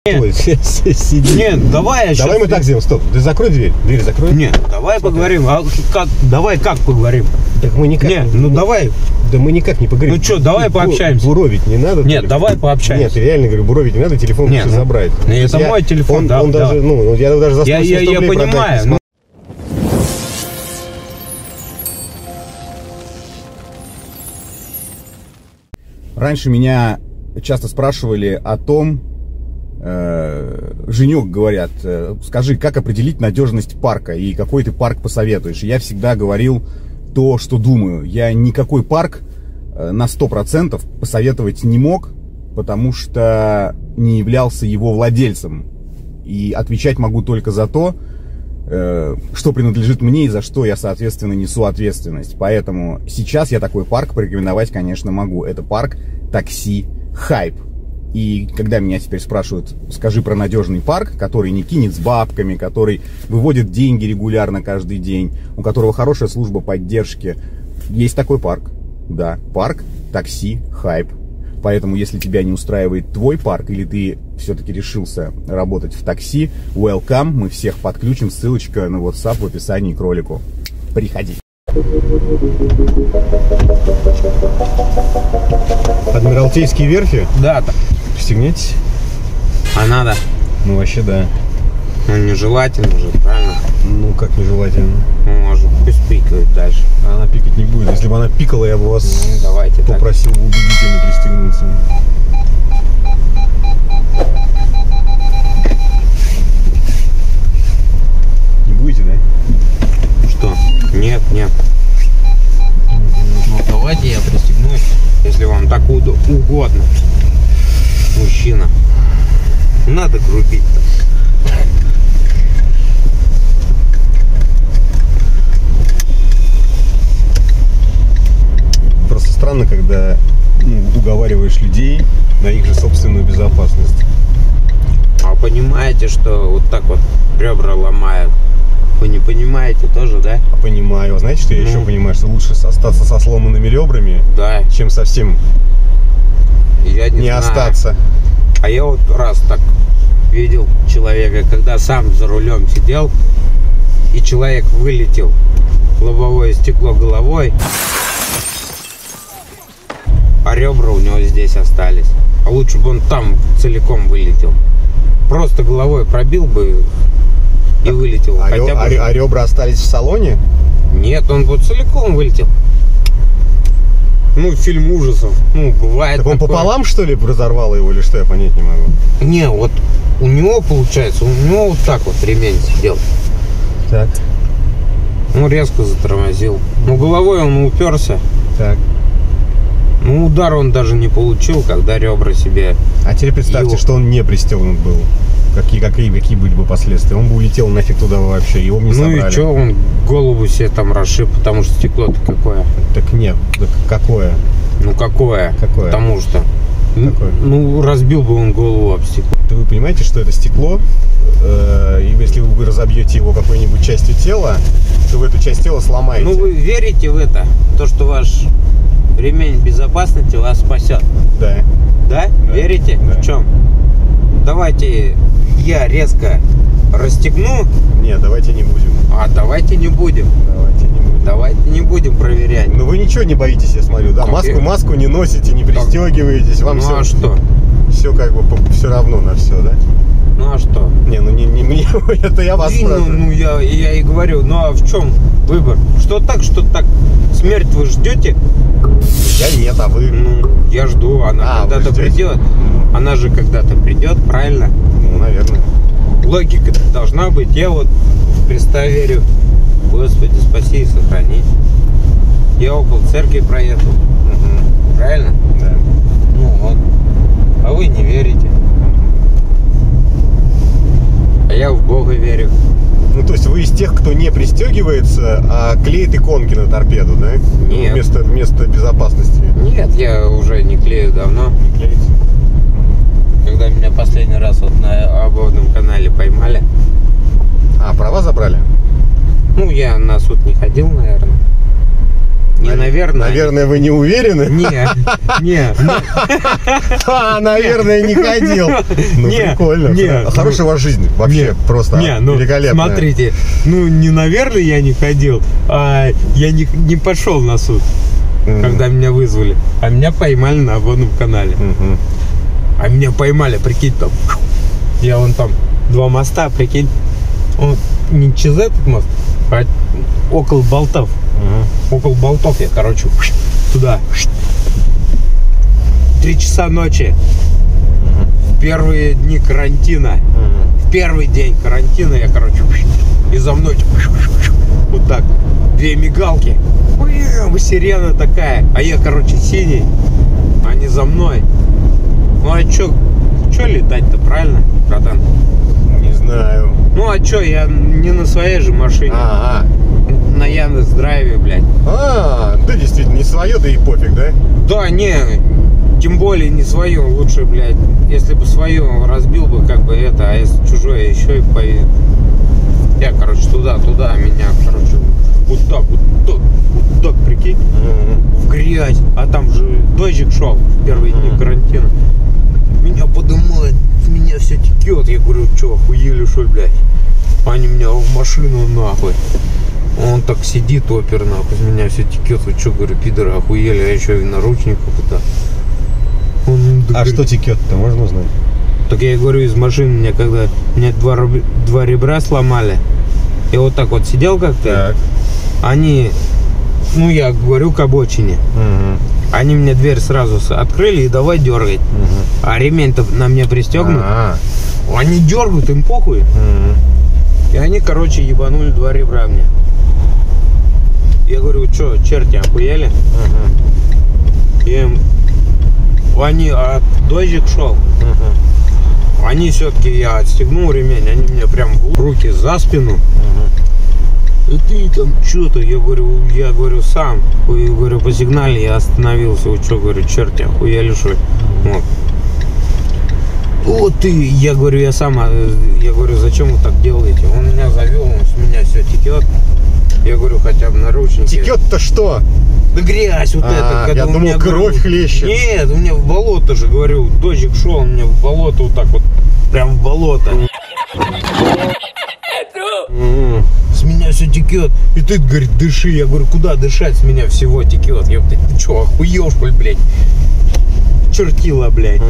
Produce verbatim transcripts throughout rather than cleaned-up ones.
твой. Сиди. Нет, давай я Давай сейчас... мы так сделаем, стоп. Ты закрой дверь. Дверь закрой. Нет, давай Смотри. поговорим. А как, давай как поговорим? Так мы никак... Нет, ну давай. Да мы никак не поговорим. Ну что, давай Ты пообщаемся. Буровить не надо. Нет, давай пообщаемся. Нет, реально говорю, буровить не надо, телефон Нет, лучше ну, забрать. Это я, мой телефон, он, да. Он да. даже, ну, я даже за сто Я, я, я понимаю. Ну... Раньше меня часто спрашивали о том, э, Женек, говорят, э, скажи, как определить надежность парка и какой ты парк посоветуешь. И я всегда говорил то, что думаю. Я никакой парк э, на сто процентов посоветовать не мог, потому что не являлся его владельцем. И отвечать могу только за то, э, что принадлежит мне и за что я, соответственно, несу ответственность. Поэтому сейчас я такой парк порекомендовать, конечно, могу. Это парк такси Хайп. И когда меня теперь спрашивают, скажи про надежный парк, который не кинет с бабками, который выводит деньги регулярно каждый день, у которого хорошая служба поддержки, есть такой парк. Да, парк такси Хайп. Поэтому, если тебя не устраивает твой парк, или ты все-таки решился работать в такси, welcome, мы всех подключим, ссылочка на WhatsApp в описании к ролику. Приходи. Адмиралтейские верфи? Да, так. Пристегнитесь. А надо? Ну, вообще, да. Ну, нежелательно же, правильно? Ну, как нежелательно? Ну, может, пусть пикает дальше. А она пикать не будет. Если бы она пикала, я бы вас ну, давайте попросил бы убедительно пристегнуться. Не будете, да? Что? Нет, нет. Ну, давайте я пристегнусь, если вам так угодно. Мужчина. Не надо грубить-то. Просто странно, когда ну, уговариваешь людей на их же собственную безопасность. А понимаете, что вот так вот ребра ломают? Вы не понимаете тоже, да? Понимаю. Знаете, что я ну, еще понимаю? Что лучше остаться со сломанными ребрами, да, чем совсем я не, не знаю. остаться. А я вот раз так видел человека, когда сам за рулем сидел, и человек вылетел в лобовое стекло головой, а ребра у него здесь остались. А лучше бы он там целиком вылетел. Просто головой пробил бы и вылетел. А, Хотя ребра, бы... а ребра остались в салоне? Нет, он вот целиком вылетел. Ну, фильм ужасов. Ну, бывает. Так он такое. пополам, что ли, разорвало его, или что, я понять не могу? Не, вот у него, получается, у него вот так вот ремень сидел. Так. Ну, резко затормозил. Ну, головой он уперся. Так. Ну, удар он даже не получил, когда ребра себе... А теперь представьте, его... что он не пристегнут был. Какие, какие, какие были бы последствия? Он бы улетел нафиг туда вообще, его бы не собрали. Ну и что, он голову себе там расшиб, потому что стекло-то какое? Так нет, так какое? Ну какое? Какое? Потому что... Какое? Ну, разбил бы он голову об стекло. Да вы понимаете, что это стекло, э, и если вы разобьете его какой-нибудь частью тела, то вы эту часть тела сломаете. Ну вы верите в это? То, что ваш ремень безопасности вас спасет? Да. Да? Да. Верите? Да. В чем? Давайте я резко расстегну. Нет, давайте не будем. А давайте не будем. Давайте не будем. Давайте не будем проверять. Ну вы ничего не боитесь, я смотрю, да? Маску, я... маску не носите, не пристегиваетесь, вам ну, все. А что? Все как бы все равно на все, да? Ну а что? Не, ну не, не мне, это я вас и, спрашиваю. Ну, ну я, я и говорю, ну а в чем выбор? Что так, что так? Смерть вы ждете? Я нет, а вы? Ну, я жду, она а, когда-то придет. Она же когда-то придет, правильно? Ну, наверное. Логика должна быть. Я вот в Христа верю. Господи, спаси и сохрани. Я около церкви проехал. Угу. Правильно? Да. Ну вот. А вы не верите. А я в Бога верю. Ну, то есть вы из тех, кто не пристегивается, а клеит иконки на торпеду, да? Нет. Вместо, вместо безопасности. Нет, я уже не клею давно. Не клеите? Когда меня последний раз вот на обводном канале поймали. А, права забрали? Ну, я на суд не ходил, наверное. Не, наверное. Наверное, вы не уверены? Не, не. А, наверное, не ходил. Ну, Не, прикольно. не. Хорошая у вас жизнь. Вообще просто Не, ну, великолепная. смотрите, ну, не, наверное, я не ходил, а я не, не пошел на суд, Мгм. когда меня вызвали, а меня поймали на обводном канале. Мгм. А меня поймали, прикинь, там, я вон там, два моста, прикинь, он не через этот мост, а около болтов. Мгм. Около болтов я, короче, туда. Три часа ночи. В первые дни карантина. Мгм. В первый день карантина я, короче, и за мной вот так. Две мигалки. Сирена такая. А я, короче, синий. Они за мной. Ну а чё, чё летать-то, правильно, братан? Не знаю. Ну а чё, я не на своей же машине. А, На Яндекс.Драйве, блядь. а, а, да действительно, не свое, да и пофиг, да? Да, не, тем более не свое. Лучше, блядь, если бы свое разбил бы, как бы это, а если чужое еще и по... Я, короче, туда, туда, меня, короче, вот так, вот так, вот так, прикинь, Мгм. в грязь. А там же дождик шел в первые дни карантина. Меня подымает, с меня все текет. Я говорю, что, охуели, что ли, блядь? Они меня в машину, нахуй. Он так сидит, опер, нахуй, с меня все текет. Вы что, говорю, пидоры, охуели, а еще и наручников это. Он, А что текет-то, можно узнать? Так я и говорю, из машины меня, когда мне два, руб- два ребра сломали, я вот так вот сидел как-то, Так. они, ну я говорю, к обочине, Мгм. они мне дверь сразу с- открыли и давай дергать, Мгм. а ремень-то на мне пристегнут, А, они дергают, им похуй, мгм. и они, короче, ебанули два ребра мне. Я говорю, что, черти, охуели? Мгм. И им, они, а дождик шел, Мгм. они все-таки, я отстегнул ремень, они мне прям в руки за спину. Мгм. И ты там что-то, я говорю, я говорю сам, я говорю, по сигнале я остановился, вот что, говорю, черти, охуели, что ли? Вот. Вот ты, я говорю, я сам, а, я говорю, зачем вы так делаете? Он меня завел, он с меня все текет. Я говорю, хотя бы наручники. Текет-то что? Да грязь вот А, эта. когда я у думал, меня, кровь говорю, хлещет. Нет, у меня в болото же, говорю, дождик шел, у меня в болото вот так вот, прям в болото. Мгм. С меня все текет. И ты, говорит, дыши. Я говорю, куда дышать? С меня всего текет. Я говорю, ты что, охуел, что ли, блядь? Чертила, блядь.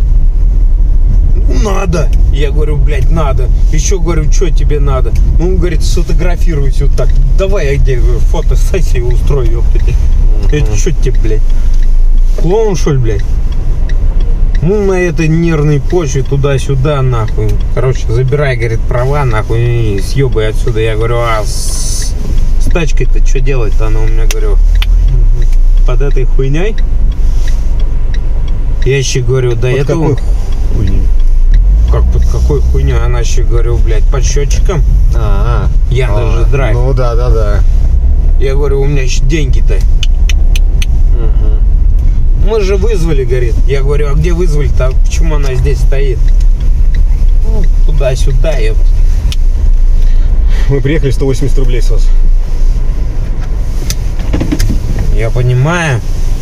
Ну, надо. Я говорю, блядь, надо. Еще говорю, что тебе надо? Ну, он говорит, сфотографируйся вот так. Давай я где говорю, фотосессию устрою, ёптать. Это что тебе, блядь? Клоун, что ли, блядь? Ну, на этой нервной почве туда-сюда, нахуй. Короче, забирай, говорит, права, нахуй, и съебай отсюда. Я говорю, а с, с тачкой-то что делать-то? Она у меня, говорю, под этой хуйней. Я еще говорю, да Под это... какой хуйней? Как под какой хуйней? Она еще, говорю, блядь, под счетчиком. А, Я а, даже драйв. Ну да, да, да. Я говорю, у меня еще деньги-то. Мы же вызвали, говорит. Я говорю, а где вызвали-то? А почему она здесь стоит? Ну, туда-сюда, я... Мы приехали, сто восемьдесят рублей с вас. Я понимаю.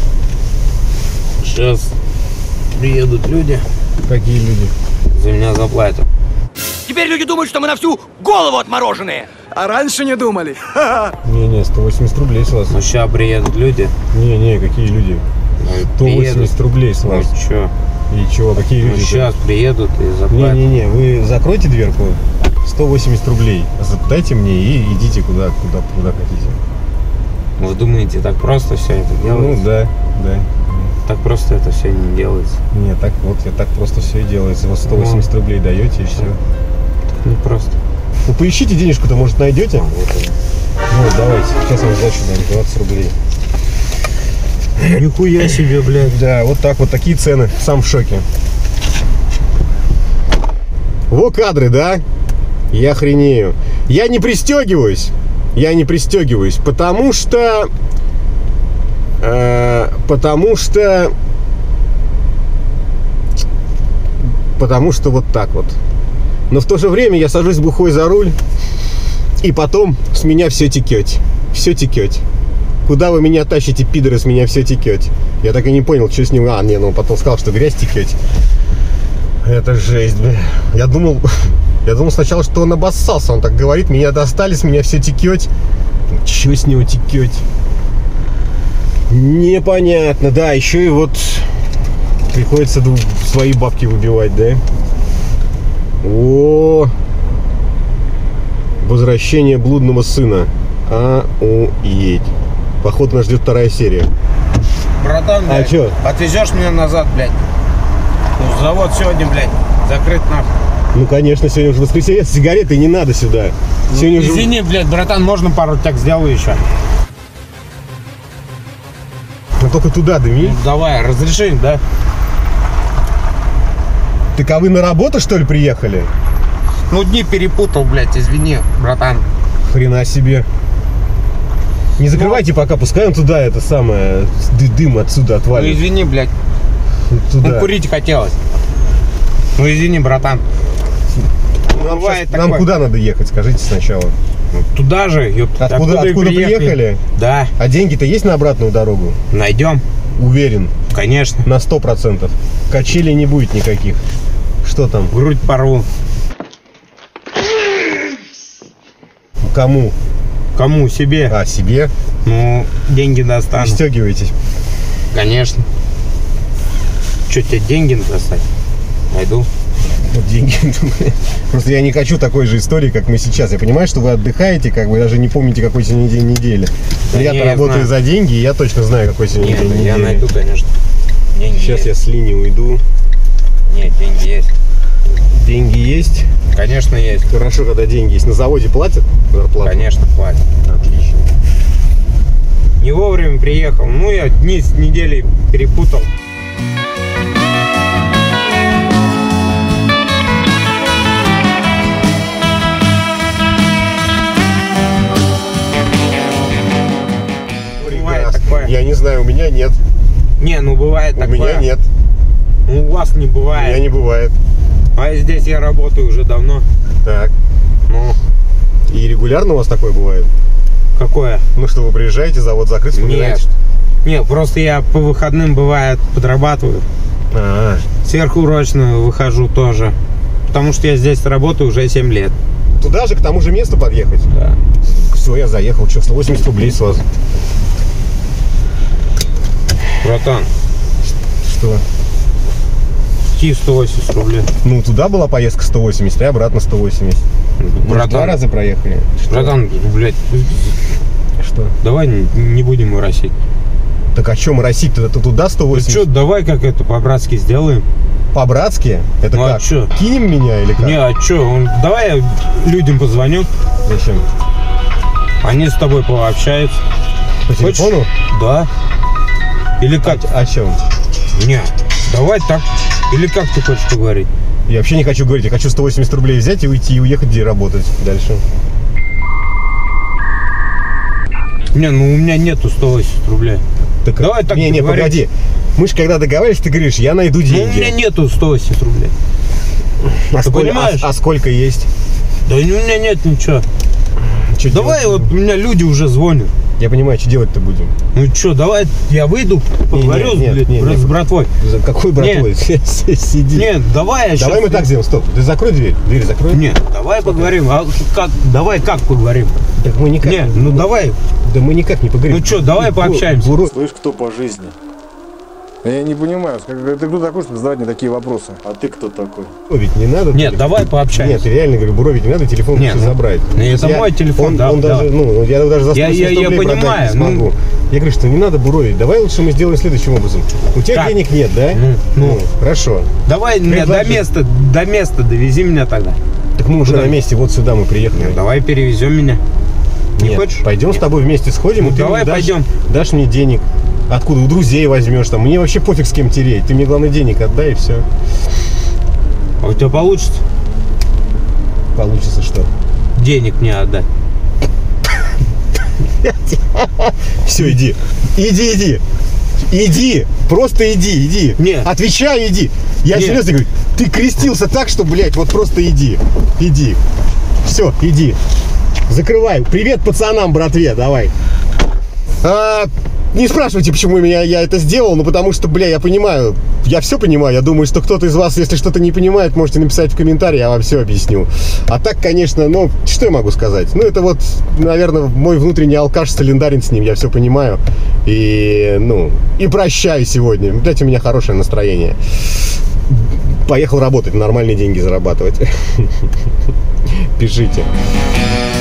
Сейчас приедут люди, Какие люди? за меня заплатят. Теперь люди думают, что мы на всю голову отмороженные. А раньше не думали. Не-не, сто восемьдесят рублей с вас. Ну, сейчас приедут люди. Не-не, какие люди? Ну, сто восемьдесят рублей с Ну, вас. чё? И чего, какие Ну, люди? сейчас приедут и заплатят. Не-не-не, вы закройте дверку, сто восемьдесят рублей. Дайте мне и идите куда, куда, куда хотите. Вы думаете, так просто все это Ну делается? да, да. Так просто это все не делается. Не, так вот, я так просто все и делается. Вот сто восемьдесят рублей даете и все. Не просто. Ну поищите денежку-то, может, найдете? А, вот она. Ну вот, давайте, сейчас вам сдачу дам, двадцать рублей. Нихуя себе, блядь. Да, вот так вот, такие цены. Сам в шоке. Во кадры, да? Я охренею. Я не пристегиваюсь. Я не пристегиваюсь, потому что... э, потому что... Потому что вот так вот. Но в то же время я сажусь бухой за руль, и потом с меня все текет. Все текет. Куда вы меня тащите, пидоры, с меня все текет? Я так и не понял, что с ним... А, не, ну потом сказал, что грязь текет. Это жесть, бля. Я думал... Я думал сначала, что он обоссался. Он так говорит, меня достали, с меня все текет. Чего с него текет? Непонятно. Да, еще и вот приходится свои бабки выбивать, да? О, возвращение блудного сына. Охуеть. Походу нас ждет вторая серия. Братан, блядь, а чё? отвезешь меня назад, блядь? Ну, завод сегодня, блядь, закрыт нахуй. Ну, конечно, сегодня уже воскресенье, сигареты не надо сюда. Сегодня ну, извини, уже... блядь, братан, можно пару так сделаю еще? Ну, только туда дыми. Ну, давай, разреши, да? Так а вы на работу, что ли, приехали? Ну, дни перепутал, блядь, извини, братан. Хрена себе. Не закрывайте, ну, пока, пускай он туда, это самое, дым отсюда отвалит. Ну, извини, блядь. Туда. Ну, курить хотелось. Ну, извини, братан. Нам, сейчас, нам куда надо ехать, скажите сначала. Ну, туда же. Откуда, откуда, откуда приехали? приехали? Да. А деньги-то есть на обратную дорогу? Найдем. Уверен? Конечно. На сто процентов. Качелей не будет никаких. Что там? Грудь порву. Кому? Кому? Себе. А, себе? Ну, деньги достану. Пристегивайтесь. Конечно. Что, тебе деньги достать? Найду. Вот деньги. Просто я не хочу такой же истории, как мы сейчас. Я понимаю, что вы отдыхаете, как бы даже не помните, какой сегодня день недели. Да я-то работаю за деньги, и я точно знаю, какой сегодня Нет, день недели. Я найду, конечно. Деньги сейчас есть. Я с линии уйду. Нет, деньги есть. Деньги есть? Конечно, есть. Хорошо, когда деньги есть. На заводе платят зарплату? Конечно, платят. Отлично. Не вовремя приехал. Ну, я дни с недели перепутал. Бывает такое. Я не знаю, у меня нет. Не, ну бывает у такое. У меня нет. Ну, у вас не бывает. У меня не бывает. А здесь я работаю уже давно. Так. Ну. И регулярно у вас такое бывает? Какое? Ну что, вы приезжаете, завод закрыт, вспоминаете? Нет. Нет, просто я по выходным, бывает, подрабатываю. А-а-а. Сверхурочную выхожу тоже. Потому что я здесь работаю уже семь лет. Туда же, к тому же месту подъехать? Да. Все, я заехал. Что, сто восемьдесят рублей с вас? Братан. Что? Какие сто восемьдесят рублей? Ну, туда была поездка сто восемьдесят, и обратно сто восемьдесят. Может, два раза проехали? Что? Братан, блядь. Что? Давай не будем моросить. Так о чем моросить? Ты туда сто восемьдесят? Ну что, давай как это по-братски сделаем. По-братски? Это ну, как? А чё? Кинем меня или как? Не, а что? Давай я людям позвоню. Зачем? Они с тобой пообщаются. По Хочешь? телефону? Да. Или как? А, о чем? Не, давай так. Или как ты хочешь поговорить? Я вообще не хочу говорить. Я хочу сто восемьдесят рублей взять и уйти, и уехать, где работать дальше. Не, ну у меня нету сто восемьдесят рублей. Так, давай так Не, не, погоди. Мы же когда договаривались, ты говоришь, я найду деньги. Ну у меня нету сто восемьдесят рублей. А, ты сколь, понимаешь? А, а сколько есть? Да у меня нет ничего. Что давай делать? Вот у меня люди уже звонят. Я понимаю, что делать-то будем. Ну что, давай я выйду, поговорю не, не, блядь, не, не, с братвой. За какой братвой? Сиди. Нет, давай я Давай сейчас... мы так сделаем, стоп. Ты закрой дверь. Дверь закрой. Нет, давай Смотри. поговорим. А как? Давай как поговорим? Так мы никак. Нет, ну давай. Да мы никак не поговорим. Ну что, давай пообщаемся. Буру... Слышь, кто по жизни? Я не понимаю, ты кто такой, чтобы задавать мне такие вопросы? А ты кто такой? Ведь не надо. Нет, давай пообщаемся. Нет, реально говорю, буровить не надо, телефон Нет, лучше забрать. Это я, мой телефон, он, да. Он да. даже, ну, я даже за сто я, я, рублей я понимаю, не смогу. Ну... Я говорю, что не надо буровить. Давай лучше мы сделаем следующим образом. У тебя как? денег нет, да? Ну, ну. ну хорошо. Давай меня до места, до места довези меня тогда. Так мы уже Куда? на месте, вот сюда мы приехали. Ну, давай перевезем меня. Не Нет, хочешь? Пойдем Нет. с тобой вместе сходим, Ну, и ты давай мне дашь, пойдем. дашь мне денег. Откуда? У друзей возьмешь там. Мне вообще пофиг, с кем тереть. Ты мне, главное, денег отдай, и все. А у тебя получится? Получится что? Денег мне отдать. Все, иди. Иди, иди. Иди. Просто иди, иди. Нет. Отвечай, иди. Я Нет. серьезно говорю, ты крестился так, что, блядь, вот просто иди. Иди. Все, иди. Закрывай. Привет пацанам, братве, давай. А, не спрашивайте, почему меня, я это сделал, ну потому что, бля, я понимаю, я все понимаю, я думаю, что кто-то из вас, если что-то не понимает, можете написать в комментарии, я вам все объясню. А так, конечно, ну, что я могу сказать? Ну, это вот, наверное, мой внутренний алкаш, солидарен с ним, я все понимаю. И, ну, и прощаю сегодня. Блядь, у меня хорошее настроение. Поехал работать, нормальные деньги зарабатывать. Пишите.